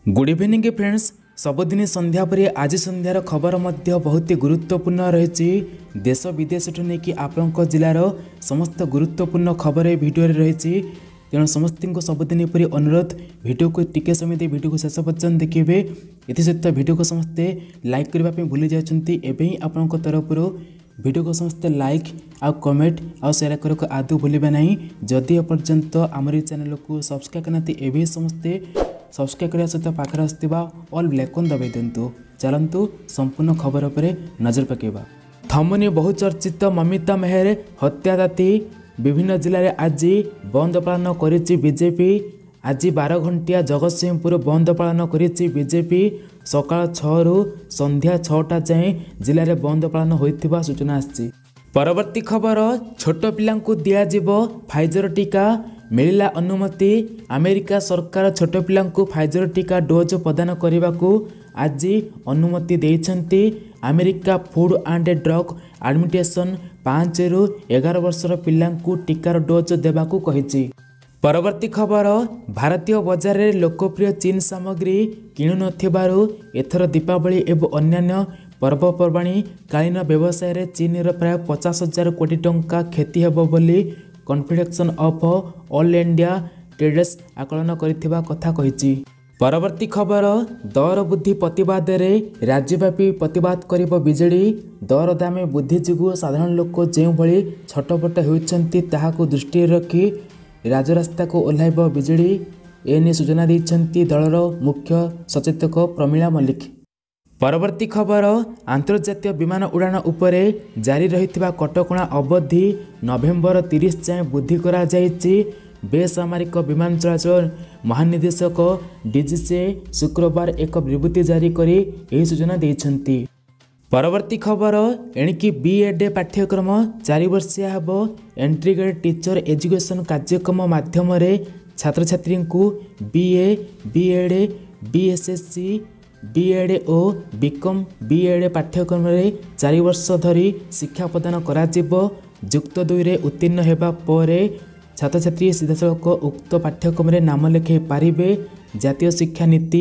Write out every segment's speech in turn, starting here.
Good evening friends. सबुदिन संध्या पर आज संध्यार खबर मध्य बहुत गुरुत्वपूर्ण रही। देश विदेश नहीं कि आपण जिलार समस्त गुरुत्वपूर्ण खबर भिडियो रही। तेणु समस्त को सबुदिन पर अनुरोध भिडियो को टिके समय भिडियो को शेष पर्यटन देखिए। एसत भिडियो को समस्ते लाइक करने भूली जाती। एवं आपण तरफ भिडियो को समस्ते लाइक आ कमेंट आ शेयर करने आदौ भूलें ना। जदि एपर्यंत आमरी चैनल को सब्सक्राइब करना एवं समस्ते सब्सक्राइब करने सहित पाखे आसुवा ऑल ब्लैकन दबाई दिंतु। चलतु संपूर्ण खबर पर नजर पकेबा। थमुनी बहुचर्चित ममिता मेहर हत्या दाती विभिन्न जिले में आज बंद पालन करिछि बीजेपी। आज 12 घंटिया जगतसिंहपुर बंद पालन करिछि बीजेपी। सकाळ 6 रु संध्या 6टा जाए जिले में बंद पालन होइथिबा सूचना आछि। परवर्ती खबर, छोट पिलांकु दियाजिबो फाइजर टीका, मिलिला अनुमति। अमेरिका सरकार छोट पिलांकु फाइजर टीका डोज प्रदान करने आज अनुमति देइछन्ति। America food and drug administration 5 रु 11 वर्षर पिलांकु टीकार डोज देबाकू कहिछि। परवर्ती खबर, भारतीय बाजार में लोकप्रिय चीन सामग्री किणु नथिबारु एथर दीपावली एवं अन्यान्य पर्वपर्वाणी कालीन व्यवसाय रे चीन प्राय 50,000 कोटी टंका क्षति हेबो बोली Confederation of All India Traders आकलन करिथिबा कथा कहिछि। परवर्ती खबर, दर वृद्धि प्रतिवाद रे राज्यव्यापी प्रतिवाद करिबो बीजेडी। दर दाम वृद्धि जोगु साधारण लोक जेउ भली छटपट होउछन्ति ताहाकु दृष्टि रखी राजरास्ता को ओह्लाइबो बीजेडी। एने सूचना दैछन्ति दलर मुख्य सचेतक प्रमिला मल्लिक। परवर्ती खबर, अंतर्जातीय विमान उड़ान उपरे जारी रहिथिबा कटकणा अवधि नवेम्बर 30 जाए वृद्धि करा जायछि। बेसामरिक विमान चलाचल महानिदेशक डीजीसी शुक्रवार एक विबृत्ति जारी करी एही सूचना दैछन्ति। परवर्ती खबर, एणिकी बीएड पाठ्यक्रम 4 वर्षिया हेबो। इंटीग्रेटेड टीचर एजुकेशन कार्यक्रम माध्यम छात्र छात्री को बीए, बीएड, बीएसएससी, बीएड और बीकॉम बीएड पाठ्यक्रम 4 वर्ष धरी शिक्षा प्रदान कराजिबो। युक्त 2 रे उत्तीर्ण हेबा परे छात्र छात्री सीधासलख उक्त पाठ्यक्रम नाम लेखाई पारिबे। जातीय शिक्षा नीति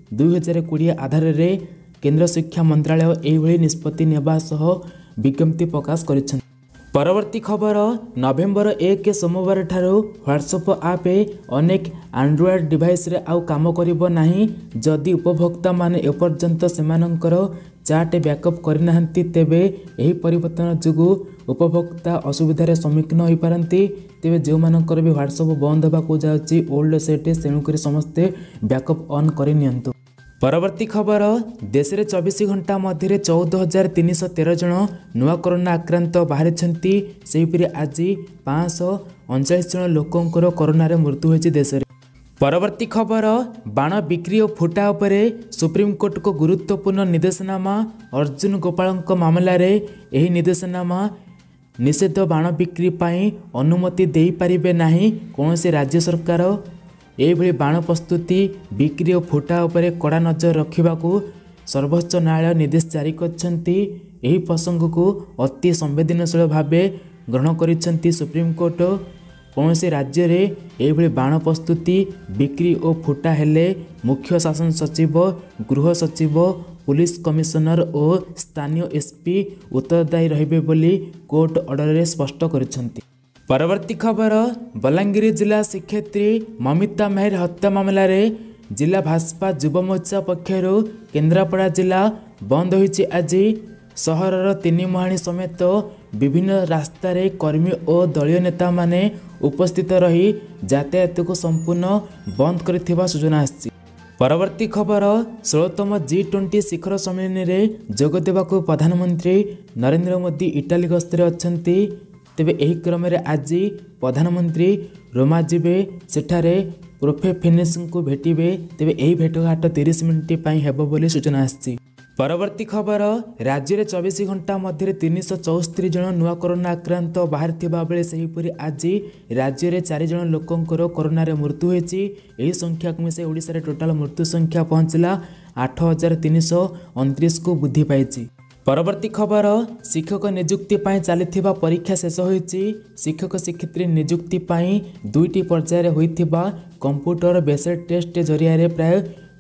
2020 आधार रे केंद्र शिक्षा मंत्रालय एभली निष्पत्ति नेबा सह विज्ञप्ति प्रकाश करिछन। परवर्ती खबर, नवेम्बर 1 सोमवार ठारू व्हाट्सएप आप अनेक एंड्रॉयड डिवाइस रे आउ काम करिबो नाही। जदि उपभोक्ता माने एपर्यंत सेमानकर चार्ट बैकअप करनाहांती तेबे एही परिवर्तन जोगु उपभोक्ता असुविधार सम्मुखीन होई पारंती। तेबे जो मानकर भी व्हाट्सएप बंद होबाकू जाउची ओल्ड सेट सेणुकरी समस्ते बैकअप ऑन करि नियंतु। परवर्ती खबर, देश में 24 घंटा मध्य 14,313 जन नुआ कोरोना आक्रांत बाहरी। सेहीपरि आज 539 जन लोकंकर कोरोना रे मृत्यु होइछि देश रे। परवर्ती खबर, बाण बिक्री और फुटा उपरे सुप्रीमकोर्ट को गुरुत्वपूर्ण निर्देशनामा। अर्जुन गोपालक मामला रे एही निर्देशनामा निषेध बाण बिक्री पाई अनुमति दे पारिबे नाही कौनसी राज्य सरकार। एभली बाण प्रस्तुति बिक्री और फुटा उपरे कड़ा नजर रखिबाकू सर्वोच्च न्यायालय निर्देश जारी करछन्ति। एही प्रसंग को अति संवेदनशील भावे ग्रहण करिछन्ति सुप्रीमकोर्ट। कौनसी राज्य रे एभली बाण प्रस्तुति बिक्री और फुटा हेले मुख्य शासन सचिव, गृह सचिव, पुलिस कमिशनर और स्थानीय एसपी उत्तरदायी रहिबे बोली कोर्ट ऑर्डर रे स्पष्ट करिछन्ति। परवर्ती खबर, बलांगीर जिला शिक्षयित्री ममिता मेहर हत्या मामला रे जिला भाजपा युव मोर्चा पक्षर केन्द्रापड़ा जिला बंद होइछि। आज सहरर 3 मुहाणी समेत विभिन्न रास्ता रे कर्मी और दलीय नेता माने उपस्थित रही यातायात को संपूर्ण बंद करथिबा सूचना आछि। परवर्ती खबर, 16तम G20 शिखर सम्मेलन रे जोग देबाकू प्रधानमंत्री नरेंद्र मोदी इटाली गस्तरे अछंती। तेबे एही क्रम रे आज प्रधानमंत्री रोमा जिबे सेठारे प्रोफे फिनिश को भेटिबे। तेबे एही भेटघाट 30 मिनिट पई हेबो बोली सूचना आछि। परवर्ती खबर, राज्य में 24 घंटा मध्य 374 जन नुआ कोरोना आक्रांत बाहरी बेले सेहीपरि आज राज्य में 4 जन लोकंकर कोरोना रे मृत्यु होइछि। एही संख्या को मिसे ओडिसा रे टोटाल मृत्यु संख्या पहुंचला 8,329 को वृद्धि पाइछि। परवर्ती खबर, शिक्षक नियुक्ति पाई चलिथिबा परीक्षा शेष होइछि। शिक्षक शिक्षयित्री नियुक्ति पाई 2टी पर्याय होइथिबा कंप्यूटर बेस्ड टेस्ट जरिया रे प्राय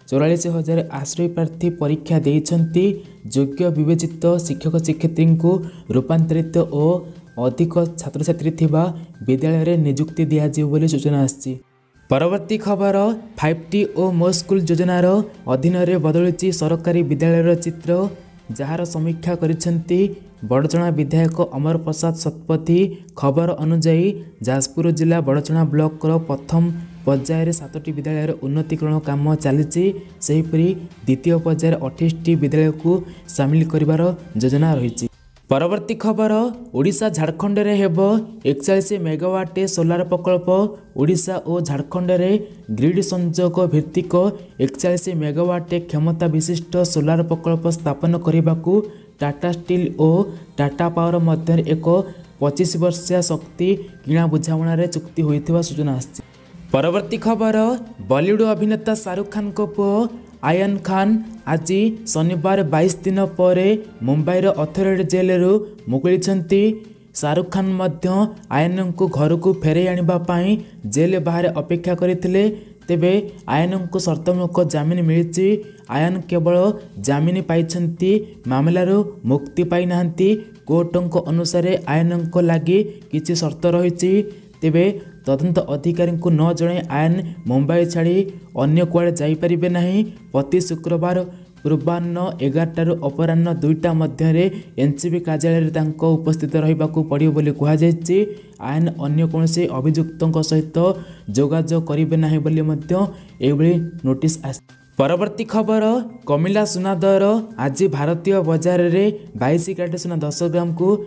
44,000 आश्रय प्रार्थी परीक्षा देइछन्ति। योग्य विवेचित शिक्षक शिक्षयित्री को रूपांतरित और अधिक छात्र छात्री थिबा विद्यालय रे नियुक्ति दिया जियो बोली सूचना आछि। परवर्ती खबर 5T और मो स्कूल योजनार अधीन रे बदलुची सरकारी विद्यालय चित्र, जार समीक्षा करिसेंती बड़चणा विधायक अमर प्रसाद शतपथी। खबर अनुसार जाजपुर जिला बड़चणा ब्लॉक प्रथम पर्यायर 7टी विद्यालय उन्नतीकरण काम चली। सेहीपरि द्वितीय पर्यायर 28टी विद्यालय को सामिल करिवार योजना रही। परवर्ती खबर ओडिशा झारखंड रे हेबो 41 मेगावाट सोलार प्रकल्प। ओडिशा और झारखंड रे ग्रिड संजोग भित्तिक 41 मेगावाट क्षमता विशिष्ट सोलार प्रकल्प स्थापन करने टाटा स्टील और टाटा पावर मध्य एक 25 वर्षीय शक्ति किणा बुझामण चुक्ति होइथिबा सूचना आछि। परवर्ती खबर बॉलीवुड अभिनेता शाहरुख खान को पुओ आयन खान आज शनिवार 22 दिन पर मुंबईर अथोरिटी जेल मुकुली। शाहरुख खान मध्य आयन को घर को फेरे आनिबा पई जेल बाहर अपेक्षा करथिले। तेबे आयन को शर्तमूलक जामिन मिली। आयन केवल जामिन पाइछन्ति, मामलार मुक्ति पाई नाहंती। कोर्टक अनुसार आयन को लगी किछि शर्त रही। तेबे तदंत अधिकारी को न जणे आयन मुंबई छाड़ी अन्य कुआड़े जाइपारिबे नहीं। प्रति शुक्रवार पूर्वाह्न 11टारू अपराह्न 2टा मध्य एनसीबी कार्यालय तांको उपस्थित रहिबाकू पड़ियो बोली कुहाଯାଇଛି। आयन अन्य कौनसी अभियुक्तों सहित जोगाजोग करिबे नहीं बोली मध्य एभली नोटिस आसी। परवर्ती खबर कमिला सुना दर आज भारतीय बाजार रे 22 कैरेट सुना 10 ग्राम को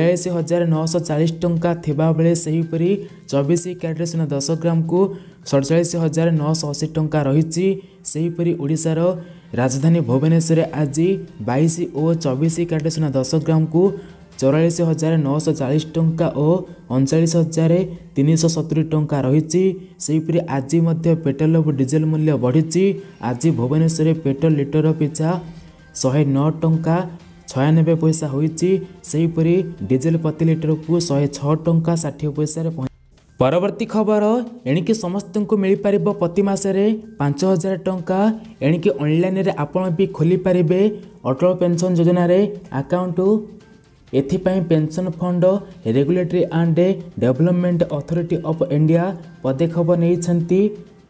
43,940 टंका थिबा बेले सेहीपरि 24 कैरेट सुना 10 ग्राम को 47,980 टंका रही। सेहीपरि ओडिशार राजधानी भुवनेश्वर आज 22 और 24 कैरेट सुना 10 ग्राम को 44,940 टंका और 39,370 टंका रही। सेहीपरि आज मध्य पेट्रोल और डीजेल मूल्य बढ़ी। आज भुवनेश्वर पेट्रोल लिटर पिछा 109 टंका 96 पैसा होइछि। सेहीपरि डीजेल प्रति लिटर को 106 टंका 60 पैसा रे। परवर्ती खबर एणिकी समस्त को मिल पार प्रति मासरे 5,000 टंका। एणिकी ऑनलाइन रे आपण भी खोली पारिबे अटल पेंशन योजना रे अकाउंट। एथिपाई Pension Fund Regulatory and Development Authority of India पदक्षेप नहीं।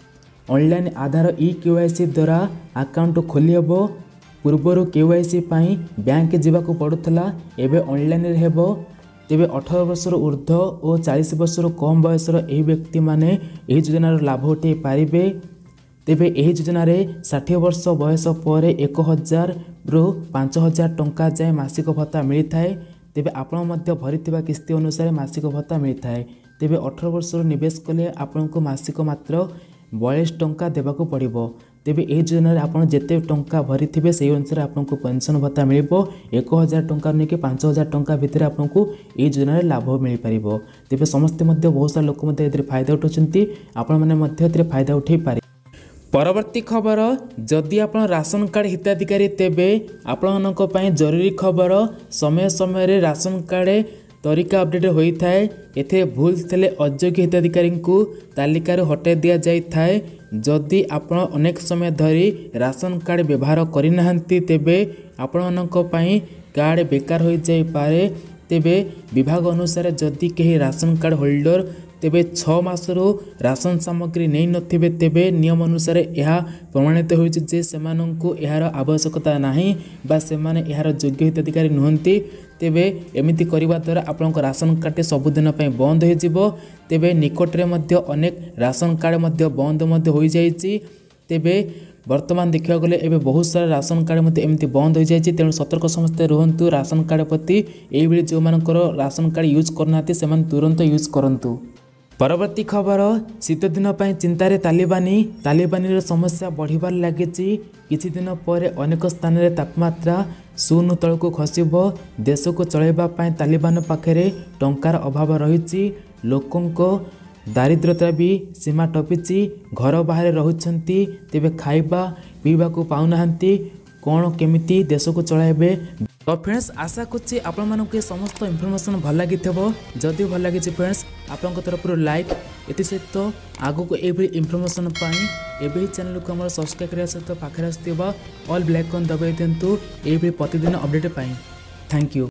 ऑनलाइन आधार ई-KYC द्वारा अकाउंट खोली हेबो। पूर्वर KYC पाई बैंक जावाक पड़ुला, एबे ऑनलाइन रे हेबो। तेबे 18 वर्षर ऊर्ध्व और 40 वर्षर कम बयसर एही व्यक्ति माने एही योजनार लाभ उठाई पारिबे। तेबे एही योजना रे 60 वर्ष बयस पर 1,000 रु 5,000 टंका जाए मासिक भत्ता मिलता है। तेबे आपण मध्य भरिथिबा किस्ती अनुसार मासिक भत्ता मिलता है। तेबे 18 वर्ष निवेश कले आपण को मासिक मात्र 42 टंका देबाको पड़िबो। तेबे एही योजना रे आपण जेते टंका भरिथिबे सेही अनुसार आपण को पेंशन भत्ता मिलिबो। 1,000 टंका नेके 5,000 टंका भितर आपण को एही योजना रे लाभ मिल पारिबो। तेबे समस्त मध्य बहुत सारा लोक मध्य एतरे फायदा उठाउछन्ती, आपण माने मध्य एतरे फायदा उठाई पारे। परवर्ती खबर जदि आप राशन कार्ड हिताधिकारी तेबे आपनको पई जरूरी खबर समय समय रे राशन कार्ड तरीका अपडेट होता है। एथे भूल थे अयोग्य हिताधिकारी को तालिकार हटाई दि जाए। जदि आप अनेक समय धरी राशन कार्ड व्यवहार करना तेबे आपनको पई कार्ड बेकार हो जाई पारे। तेबे विभाग अनुसार जदि कहीं राशन कार्ड होल्डर तेबे 6 मासरू राशन सामग्री नहीं नथिबे तेबे नियम अनुसार यह प्रमाणित होइछि जे सेमानंकु एहार आवश्यकता नाही बा सेमाने एहार योग्य हिताधिकारी नुहंती। तेबे एमिति करिबा द्वारा आपनक राशन कार्ड सबुदिन पई बंद हो जिवो। तेबे निकटरे मध्य अनेक राशन कार्ड मध्य बंद मध्य हो जाइछि। तेबे वर्तमान देखा गले एबे बहुत सारा राशन कार्ड मध्य एमती बंद हो जाइछि। तेणु सतर्क समस्ते रुहंतु राशन कार्ड प्रति। एइबेले जो मानकर राशन कार्ड यूज करनाते सेमान तुरंत यूज करंतु। परवर्ती खबर शीत दिन पर चिंतार तालिबानी समस्या बढ़िबार लगी। किछि दिन पर अनेक स्थान में तापमात्रा 0 तलक खसब। देश को चलैबा पई तालिबान पाखे टंकार अभाव रही। लोकों दारिद्रता भी सीमा टपिछि। घर बाहर रहुछंती तेबे खाइबा पीबा को पाउनाहांती। कौन केमिति देश को चलाइबे तो फ्रेंड्स आशा करछि आपण मानक समस्त इनफॉरमेशन भल लगी जदि भल लगी फ्रेंड्स आपण तरफ लाइक ये सहित आगो को ये इनफॉरमेशन पाई चैनल को आम सब्सक्राइब करने सहित पाखे ऑल ब्लैक कन दबाई दिंतु ये प्रतिदिन अपडेट पाई। Thank you.